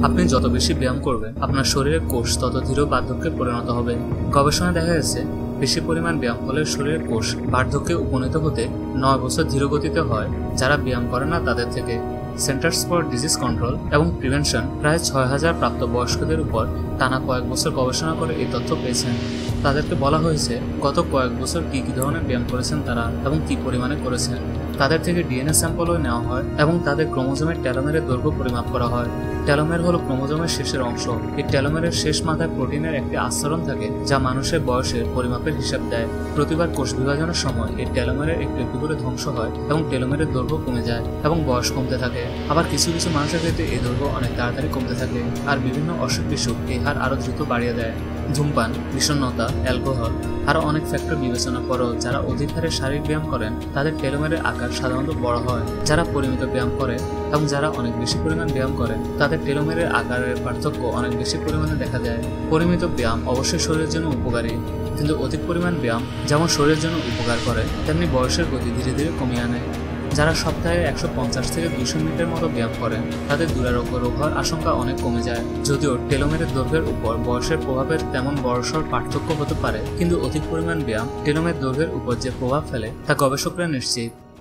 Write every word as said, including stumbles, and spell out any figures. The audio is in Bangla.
আপনি যত বেশি ব্যায়াম করবেন আপনার শরীরের কোষ তত ধীর বার্ধক্যে পরিণত হবে। গবেষণায় দেখা গেছে বেশি পরিমাণ ব্যায়াম ফলে শরীরের কোষ বার্ধক্যে উপনীত হতে নয় বছর ধীর গতিতে হয় যারা ব্যায়াম করে না তাদের থেকে। সেন্টার্স ফর ডিজিজ কন্ট্রোল এবং প্রিভেনশন প্রায় ছয় হাজার প্রাপ্তবয়স্কদের উপর টানা কয়েক বছর গবেষণা করে এই তথ্য পেয়েছেন। তাদেরকে বলা হয়েছে গত কয়েক বছর কী কী ধরনের ব্যায়াম করেছেন তারা এবং কী পরিমাণে করেছেন। তাদের থেকে ডিএনএ স্যাম্পলও নেওয়া হয় এবং তাদের ক্রোমোজোমের টেলোমেরের দৈর্ঘ্য পরিমাপ করা হয়। টেলোমের হলো ক্রোমোজোমের শেষের অংশ। এই টেলোমেরের শেষ মাথায় প্রোটিনের একটি আস্তরণ থাকে যা মানুষের বয়সের পরিমাপের হিসাব দেয়। প্রতিবার কোষ বিভাজনের সময় এই টেলোমেরের একটু একটু করে ধ্বংস হয় এবং টেলোমেরের দৈর্ঘ্য কমে যায় এবং বয়স কমতে থাকে। আবার কিছু কিছু মানুষের ক্ষেত্রে এই দৈর্ঘ্য অনেক তাড়াতাড়ি কমতে থাকে আর বিভিন্ন অসুখ বিসুখ এই হার আরো দ্রুত বাড়িয়ে দেয়। ধূমপান, বিষণ্ণতা, অ্যালকোহল আরও অনেক ফ্যাক্টর বিবেচনা করেও যারা অধিক হারে শারীরিক ব্যায়াম করেন তাদের টেলোমেরের আকার সাধারণত বড় হয়। যারা পরিমিত ব্যায়াম করে এবং যারা অনেক বেশি পরিমাণ ব্যায়াম করে তাদের টেলোমেরের আকারের পার্থক্য অনেক বেশি পরিমাণে দেখা যায়। পরিমিত ব্যায়াম অবশ্যই শরীরের জন্য উপকারী, কিন্তু অধিক পরিমাণ ব্যায়াম যেমন শরীরের জন্য উপকার করে তেমনি বয়সের গতি ধীরে ধীরে কমিয়ে আনে। যারা সপ্তাহে একশো পঞ্চাশ থেকে দুইশো মিনিটের মতো ব্যায়াম করেন তাদের দুরারোগ্য রোগ হওয়ার আশঙ্কা অনেক কমে যায়। যদিও টেলোমেরের দৈর্ঘ্যের উপর বয়সের প্রভাবের তেমন বড়সড় পার্থক্য হতে পারে, কিন্তু অধিক পরিমাণ ব্যায়াম টেলোমের দৈর্ঘ্যের উপর যে প্রভাব ফেলে তা গবেষকরা নিশ্চিত।